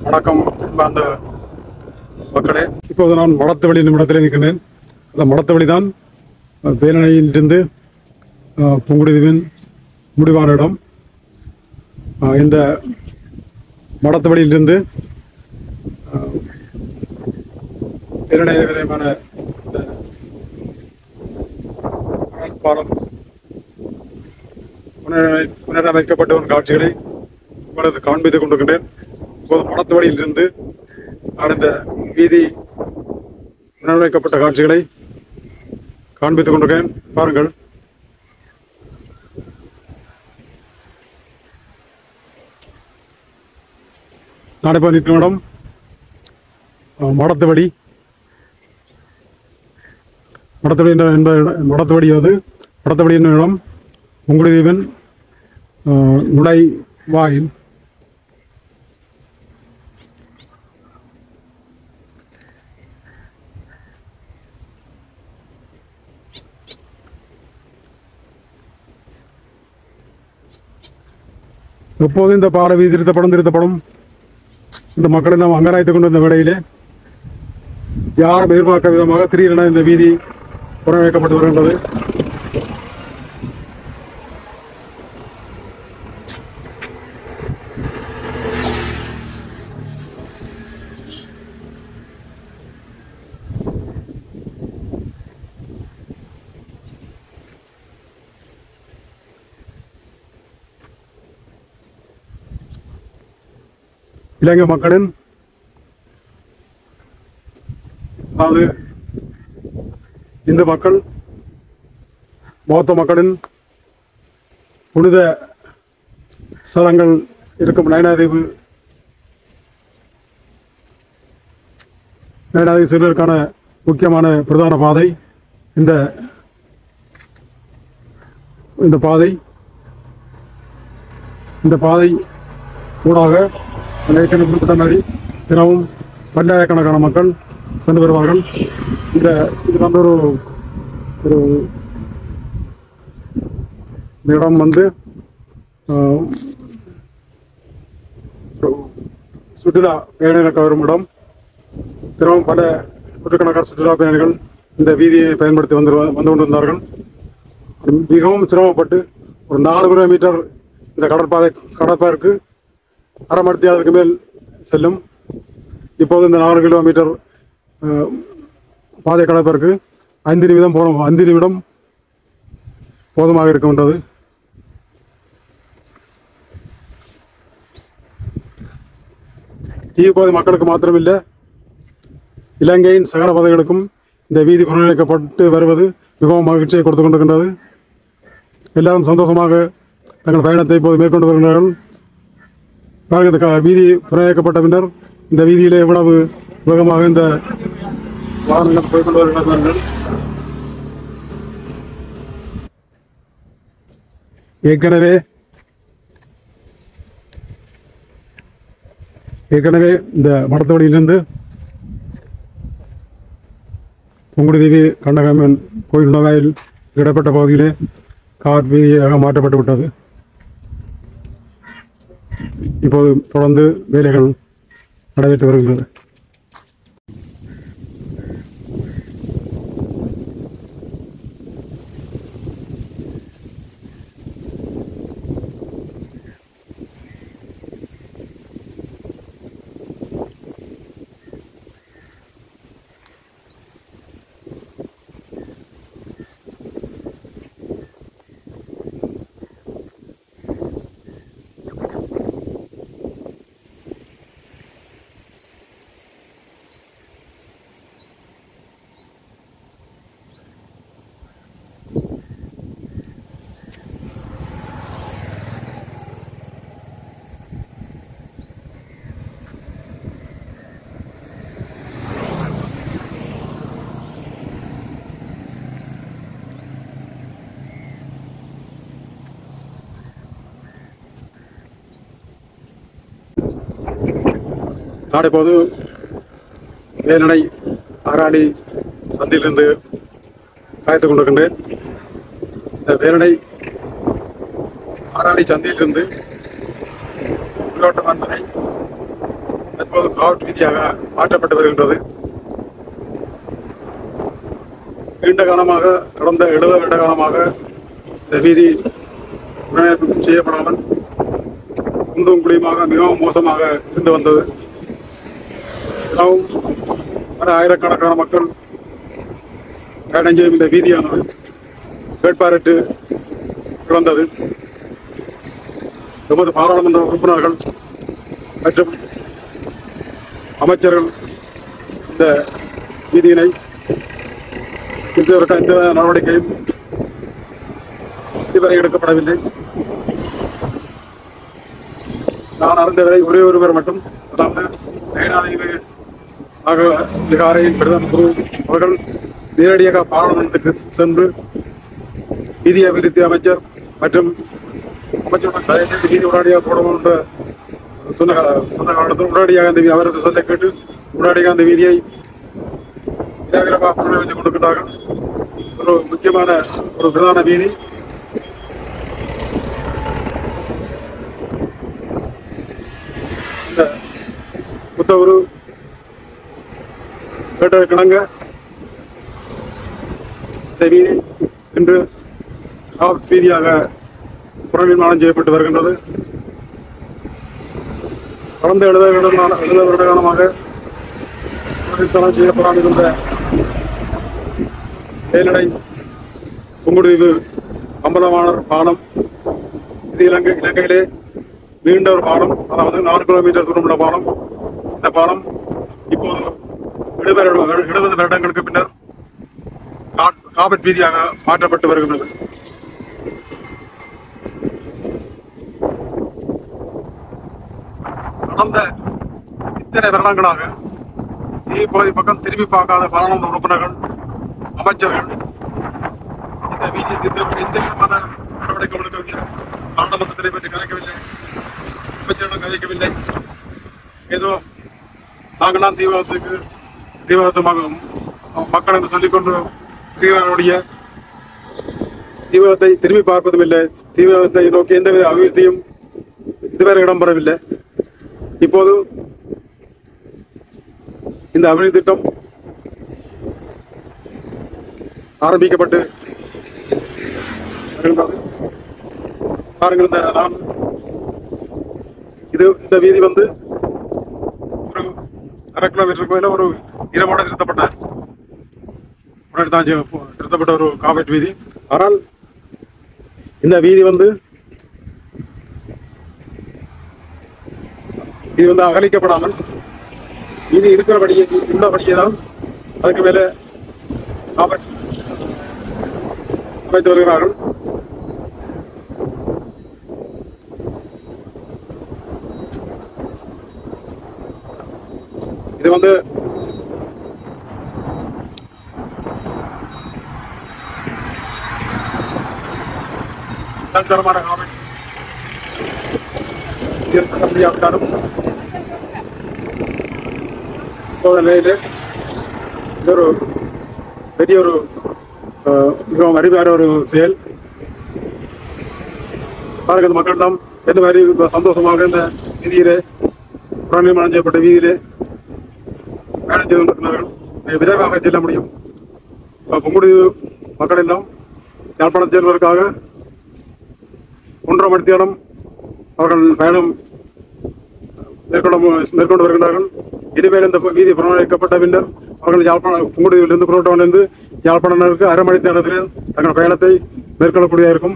வணக்கம் அந்த மக்களே. இப்போது நான் மடத்தவழி நிமிடத்தில் நிற்கின்றேன். அந்த மடத்தவழி தான் வேலணையிலிருந்து புங்குடுதீவின் முடிவான இடம். இந்த மடத்தவழியிலிருந்து வேலணை விரைவான பாலம் புனரமைக்கப்பட்ட ஒரு காட்சிகளை உங்களுக்கு காண்பித்துக் கொண்டிருக்கின்றேன். இப்போது மடத்தவழியிலிருந்து அந்த வீதி புனரமைக்கப்பட்ட காட்சிகளை காண்பித்துக் கொண்டிருக்கிறேன். பாருங்கள். நான் இப்போ நிற்கும் இடம் மடத்தவழி. மடத்தவழி என்னும் இடம் புங்குடுதீவின் நுழைவாயில். எப்போது இந்த பாலவி திருத்தப்படும் இந்த மக்களை நாம் அங்கராய்த்துக் கொண்டிருந்த வேளையிலே யாரும் எதிர்பார்க்க விதமாக திடீரென இந்த வீதி புறவைக்கப்பட்டு வருகின்றது. இலங்கை மக்களின் அதாவது இந்த மக்கள் பௌத்த மக்களின் புனித ஸ்தலங்கள் இருக்கும் நயனாதீவு செல்வதற்கான முக்கியமான பிரதான பாதை இந்த பாதை ஊடாக குறிப்பிட்ட மாதிரி தினமும் பல்லாயிரக்கணக்கான மக்கள் சென்று வருவார்கள். இது வந்து ஒரு இடம் வந்து சுற்றுலா பயணிகளுக்கு வரும் இடம். தினமும் பல நூற்றுக்கணக்கான சுற்றுலா பயணிகள் இந்த வீதியை பயன்படுத்தி வந்து கொண்டிருந்தார்கள். மிகவும் சிரமப்பட்டு ஒரு 4 கிலோமீட்டர் இந்த கடற்பாருக்கு அரை மணித்தியாலத்துக்கு மேல் செல்லும். இப்போது இந்த 4 கிலோமீட்டர் பாதை கடப்பதற்கு 5 நிமிடம் போதுமாக இருக்கின்றது. இப்போது மக்களுக்கு மாத்திரமில்லை, இலங்கையின் சகல பகுதிகளுக்கும் இந்த வீதி புனரமைக்கப்பட்டு வருவது மிகவும் மகிழ்ச்சியை கொடுத்து கொண்டிருக்கின்றது. எல்லாரும் சந்தோஷமாக தங்கள் பயணத்தை இப்போது மேற்கொண்டு வருகிறார்கள். இந்த வீதி புனரமைக்கப்பட்ட பின்னர் இந்த வீதியிலே எவ்வளவு வேகமாக இந்த வாகனங்கள் போய்கொண்டு வருகிறார்கள். ஏற்கனவே இந்த மடத்தவழியிலிருந்து புங்குடுதீவு கண்ணகம்மன் கோயில் நுழைவாயில் இடப்பட்ட பகுதியிலே கார் வீதியாக மாற்றப்பட்டு விட்டது. இப்போது தொடர்ந்து வேலைகள் நடைபெற்று வருகின்றன. நான் இப்போது வேலணை ஆராணி சந்தியிலிருந்து காய்த்துக் கொண்டிருக்கின்றேன். இந்த வேலணை ஆராணி சந்தியிலிருந்து உள்ளோட்டமான் வரை தற்போது காவல் வீதியாக மாற்றப்பட்டு வருகின்றது. நீண்ட காலமாக கடந்த 70 வருட காலமாக இந்த வீதி புனரமைப்பு செய்யப்படாமல் குண்டும் குழியுமாக மிகவும் மோசமாக இருந்து வந்தது. பல ஆயிரக்கணக்கான மக்கள் பயணம் செய்யும் இந்த வீதியானது கேட்பாரட்டு கிடந்தது. எமது பாராளுமன்ற உறுப்பினர்கள் மற்றும் அமைச்சர்கள் இந்த வீதியினை எந்த நடவடிக்கையும் இதுவரை எடுக்கப்படவில்லை. நான் அறிந்தவரை ஒரே ஒருவர் மட்டும், அதாவது அதிகாரியின் பிரதம குரு அவர்கள் நேரடியாக பாராளுமன்றத்துக்கு சென்று வீதி அபிவிருத்தி அமைச்சர் மற்றும் அமைச்சருடன் வீதி உடனடியாக போடவும் என்ற சொன்ன காலத்தில் உடனடியாக அந்த அவரது சொல்லை கேட்டு உடனடியாக அந்த வீதியை வைத்துக் கொண்டிருக்கிறார்கள். ஒரு முக்கியமான ஒரு பிரதான வீதி. இந்த புத்தூர் கேட்டதற்கிணங்க இந்த வீதி இன்று வீதியாக புனர்நிர்மாணம் செய்யப்பட்டு வருகின்றது. கடந்த 70 வருட காலமாக செய்யப்படாமல் இருந்த மேலடை புங்குடுதீவு அம்பலவாணர் பாலம், இது இலங்கையிலே நீண்ட ஒரு பாலம், அதாவது 4 கிலோமீட்டர் தூரம் உள்ள பாலம். இந்த பாலம் இப்போது 70 வருடங்களுக்கு பின்னர் காபட் வீதியாக மாற்றப்பட்டு வருகின்றது. கடந்த இத்தனை வருடங்களாக பகுதி பக்கம் திரும்பி பார்க்காத பாராளுமன்ற உறுப்பினர்கள், அமைச்சர்கள் இந்த வீதியை தீர்த்து எந்த விதமான நடவடிக்கை எடுக்கவில்லை. பாராளுமன்றத்தை பற்றி கதைக்கவில்லை, அமைச்சரிடம் கதைக்கவில்லை. ஏதோ நாங்களாம் தீவிரமாக மக்கள் என்று சொல்லிக்கொண்டு தீவிரத்தை திரும்பி பார்ப்பதும் இல்லை. தீவிரத்தை நோக்கி எந்தவித அபிவிருத்தியும் இதுவரை இடம்பெறவில்லை. இப்போது இந்த அபிவிருத்தி திட்டம் ஆரம்பிக்கப்பட்டு பாருங்கள். இந்த வீதி வந்து ஒரு 1/2 கிலோமீட்டருக்கு மேல ஒரு இரவோட திருத்தப்பட்ட ஒரு காபட் வீதி. ஆனால் இந்த வீதி வந்து அகலிக்கப்படாமல் வீதி இருக்கிறபடியே உள்ளபடியே தான் அதுக்கு மேலே காபட் அமைத்து வருகிறார்கள். இது வந்து தரமான காபட் முடியாவிட்டாலும் நிலையிலே இது ஒரு பெரிய ஒரு மிகவும் அருமையான ஒரு செயல். பாருங்கள், மக்களிடம் என்ன மாதிரி சந்தோஷமாக இந்த வீதியிலே புனர்நிர்மாணம் செய்யப்பட்ட வீதியிலே பயணம் செய்து கொண்டிருக்கிறார்கள். விரைவாக செல்ல முடியும். புங்குடுதீவு மக்கள் எல்லாம் யாழ்ப்பாணம் செல்வதற்காக 1.5 மணி நேரம் அவர்கள் பயணம் மேற்கொண்டு வருகிறார்கள். இனிமேல் இந்த வீதி புனரமைக்கப்பட்ட பின்னர் அவர்கள் புங்குடுதீவிலிருந்து குரோட்டோனிலிருந்து யாழ்ப்பாணத்திற்கு 1/2 மணி நேரத்தில் தங்கள் பயணத்தை மேற்கொள்ளக்கூடியதாக இருக்கும்.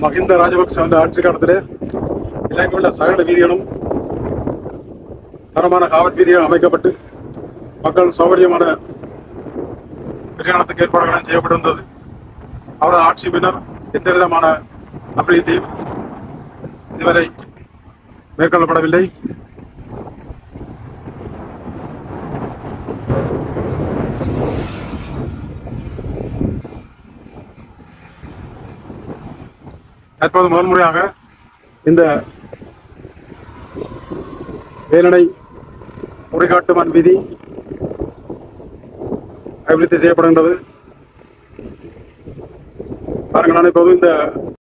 மஹிந்த ராஜபக்ச ஆட்சி காலத்திலே இலங்கையில் உள்ள சகல வீதிகளும் தரமான காவல் வீதிகள் அமைக்கப்பட்டு மக்கள் சௌகரியமான பிரயாணத்துக்கு ஏற்பாடுகளும் செய்யப்பட்டிருந்தது. அவரது ஆட்சி பின்னர் எந்த விதமான அபிவிருத்தியும் இதுவரை மேற்கொள்ளப்படவில்லை. தற்போது முதன்முறையாக இந்த வேலணை உரைகாட்டு மண் வீதி அபிவிருத்தி செய்யப்படுகின்றது. பாருங்கள், நான் இப்போது இந்த